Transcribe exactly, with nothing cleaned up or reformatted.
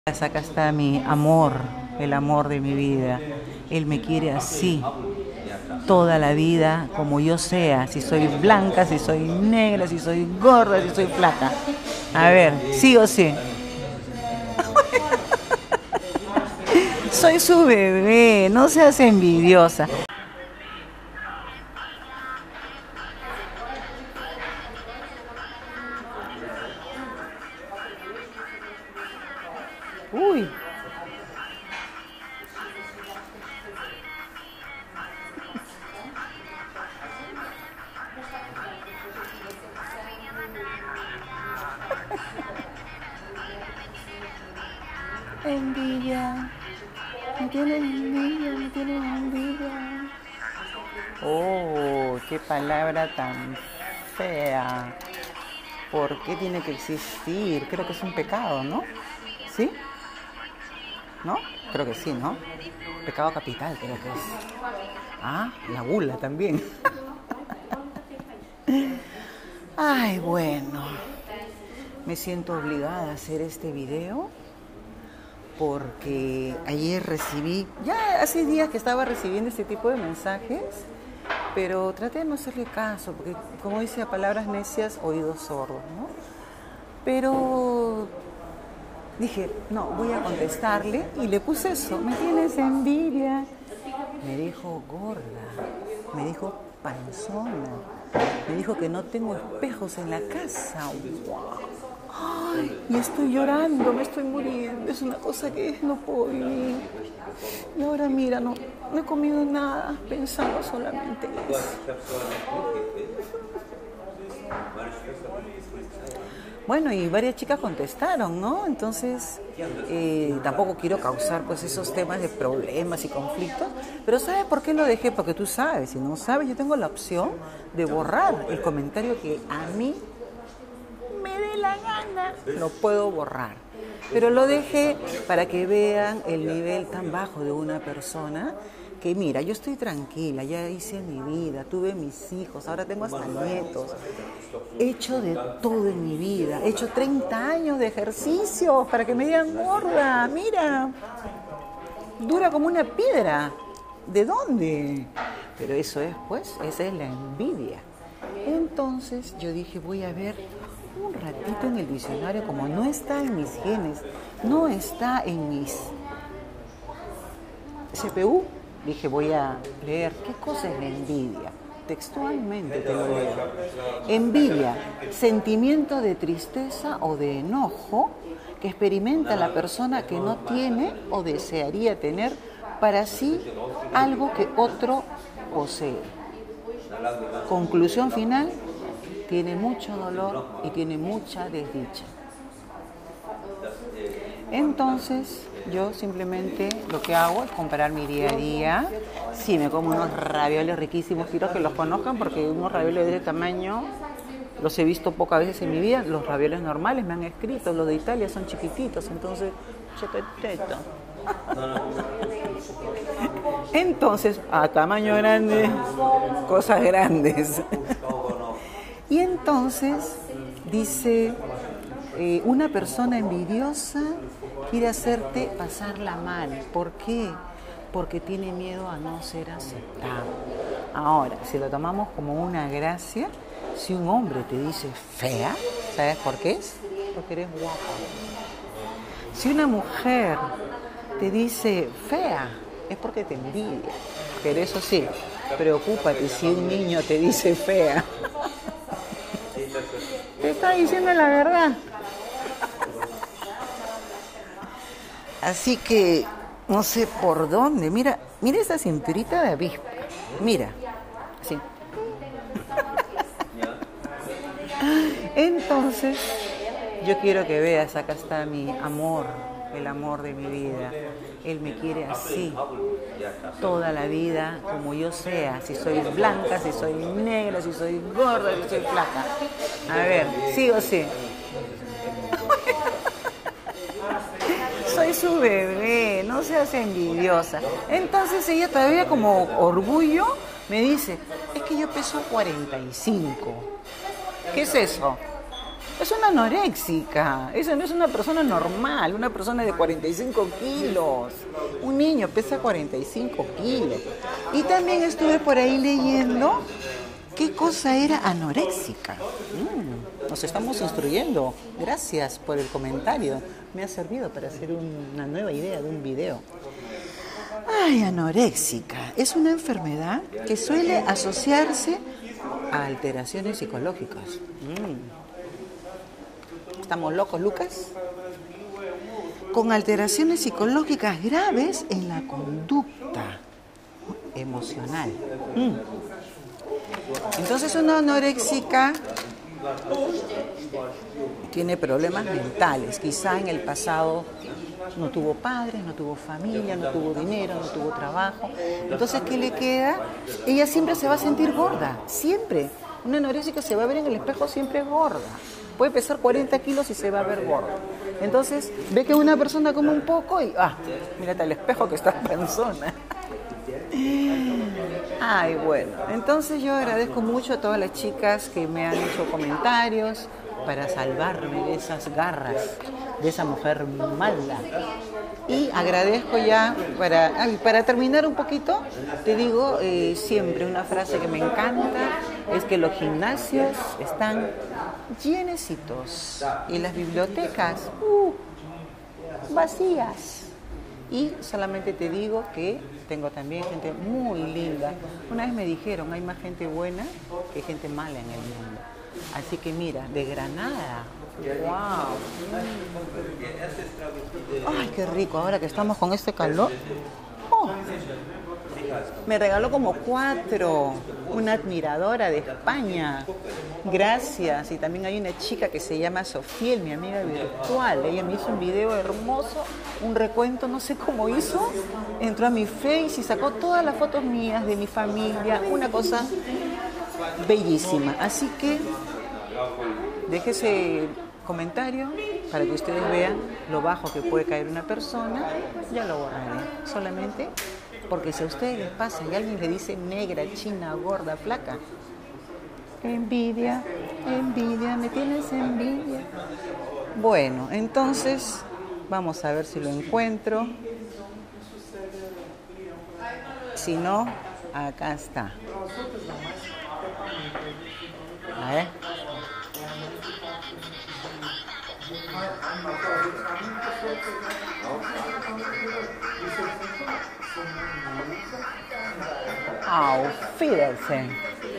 Acá está mi amor, el amor de mi vida. Él me quiere así, toda la vida, como yo sea. Si soy blanca, si soy negra, si soy gorda, si soy flaca. A ver, sí o sí. Soy su bebé, no seas envidiosa. Uy. Envidia. Me tienen envidia, me tienen envidia. Oh, qué palabra tan fea. ¿Por qué tiene que existir? Creo que es un pecado, ¿no? ¿Sí? ¿No? Creo que sí, ¿no? Pecado capital, creo que es. Ah, la gula también. Ay, bueno. Me siento obligada a hacer este video porque ayer recibí, ya hace días que estaba recibiendo este tipo de mensajes, pero traté de no hacerle caso, porque como dice, a palabras necias, oídos sordos, ¿no? Pero dije, no, voy a contestarle y le puse eso, ¿me tienes envidia? Me dijo gorda, me dijo panzona, me dijo que no tengo espejos en la casa. ¡Wow! Ay, y estoy llorando, me estoy muriendo, es una cosa que no puedo vivir. Y ahora mira, no, no he comido nada, pensando solamente en eso. Bueno, y varias chicas contestaron, ¿no? Entonces, eh, tampoco quiero causar pues esos temas de problemas y conflictos, pero ¿sabes por qué lo dejé? Porque tú sabes, si no sabes, yo tengo la opción de borrar el comentario que a mí me dé la gana, lo puedo borrar. Pero lo dejé para que vean el nivel tan bajo de una persona que mira, yo estoy tranquila, ya hice mi vida, tuve mis hijos, ahora tengo hasta nietos, he hecho de todo en mi vida, he hecho treinta años de ejercicio para que me digan gorda, mira, dura como una piedra, ¿de dónde? Pero eso es, pues, esa es la envidia. Entonces yo dije, voy a ver un ratito en el diccionario, como no está en mis genes, no está en mis C P U, dije, voy a leer qué cosa es la envidia. Textualmente te lo leo. Envidia, sentimiento de tristeza o de enojo que experimenta la persona que no tiene o desearía tener para sí algo que otro posee. Conclusión final, tiene mucho dolor y tiene mucha desdicha. Entonces, yo simplemente lo que hago es comparar mi día a día. Sí, me como unos ravioles riquísimos, quiero que los conozcan porque unos ravioles de este tamaño los he visto pocas veces en mi vida. Los ravioles normales me han escrito, los de Italia son chiquititos, entonces, chiquitito. Entonces, a tamaño grande, cosas grandes. Y entonces, dice, eh, una persona envidiosa quiere hacerte pasarla mal. ¿Por qué? Porque tiene miedo a no ser aceptado. Ahora, si lo tomamos como una gracia, si un hombre te dice fea, ¿sabes por qué es? Porque eres guapa. Si una mujer te dice fea, es porque te envidia. Pero eso sí, preocúpate si un niño te dice fea. Te está diciendo la verdad. Así que no sé por dónde. Mira, mira esa cinturita de avispa. Mira, así. Entonces, yo quiero que veas, acá está mi amor, el amor de mi vida. Él me quiere así, toda la vida, como yo sea. Si soy blanca, si soy negra, si soy gorda, si soy flaca. A ver, sí o sí. Soy su bebé, no seas envidiosa. Entonces ella todavía como orgullo me dice, es que yo peso cuarenta y cinco. ¿Qué es eso? Es una anoréxica, eso no es una persona normal, una persona de cuarenta y cinco kilos. Un niño pesa cuarenta y cinco kilos. Y también estuve por ahí leyendo qué cosa era anoréxica. Mm, nos estamos instruyendo. Gracias por el comentario. Me ha servido para hacer una nueva idea de un video. Ay, anoréxica. Es una enfermedad que suele asociarse a alteraciones psicológicas. Mm. ¿Estamos locos, Lucas? Con alteraciones psicológicas graves en la conducta emocional. Mm. Entonces una anoréxica tiene problemas mentales. Quizá en el pasado no tuvo padres, no tuvo familia, no tuvo dinero, no tuvo trabajo. Entonces, ¿qué le queda? Ella siempre se va a sentir gorda, siempre. Una anoréxica se va a ver en el espejo siempre gorda. Puede pesar cuarenta kilos y se va a ver gorda. Entonces, ve que una persona come un poco y, ah, mírate al espejo que está panzona. Ay, bueno, entonces yo agradezco mucho a todas las chicas que me han hecho comentarios para salvarme de esas garras, de esa mujer mala. Y agradezco ya, para, para terminar un poquito, te digo eh, siempre una frase que me encanta, es que los gimnasios están llenecitos y las bibliotecas uh, vacías. Y solamente te digo que tengo también gente muy linda. Una vez me dijeron, hay más gente buena que gente mala en el mundo. Así que mira, de Granada. ¡Wow! ¡Ay, qué rico! Ahora que estamos con este calor. Oh, me regaló como cuatro. Una admiradora de España. Gracias. Y también hay una chica que se llama Sofiel, mi amiga virtual. Ella me hizo un video hermoso, un recuento, no sé cómo hizo. Entró a mi Face y sacó todas las fotos mías de mi familia. Una cosa bellísima. Así que déjese comentario para que ustedes vean lo bajo que puede caer una persona. Ya lo borraré. Solamente porque si a ustedes les pasa y alguien le dice negra, china, gorda, flaca, envidia, envidia, me tienes envidia. Bueno, entonces vamos a ver si lo encuentro. Si no, acá está. A ver. Auf Wiedersehen.